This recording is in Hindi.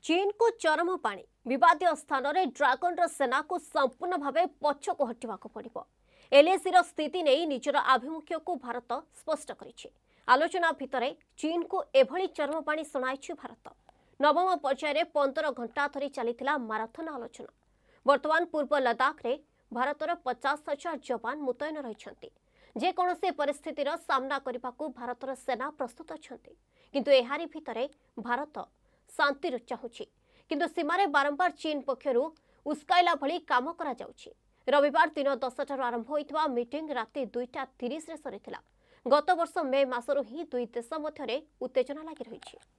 चीन को चरम पाणी विवादीय स्थान में ड्रागन सेना को संपूर्ण भाव पछक हटा पड़ो। एलएसी स्थिति नहीं निजर आभिमुख्य को भारत स्पष्ट करिछि। आलोचना भितर चीन को एभली चरम पाणी शुणाई भारत। नवम पर्यायर 15 घंटा धरी चली माराथन आलोचना। वर्तमान पूर्व लद्दाख रे भारतर 50,000 जवान मुतयन रही। जेकोसी परिस्थितिर सामना करने को भारतर सेना प्रस्तुत अछंती। किंतु एहारी भितर भारत शांति चाहूँगी किंतु सीमार बारंबार चीन पक्षरु उस्काइला भली काम करा जाउछि। रविवार दिन 10 आरंभ होइतबा मीटिंग राति 2:30 रे सरीथिला। गत वर्ष मे मासरु ही दुई देश मध्यरे उत्तेजना लागि रहिछि।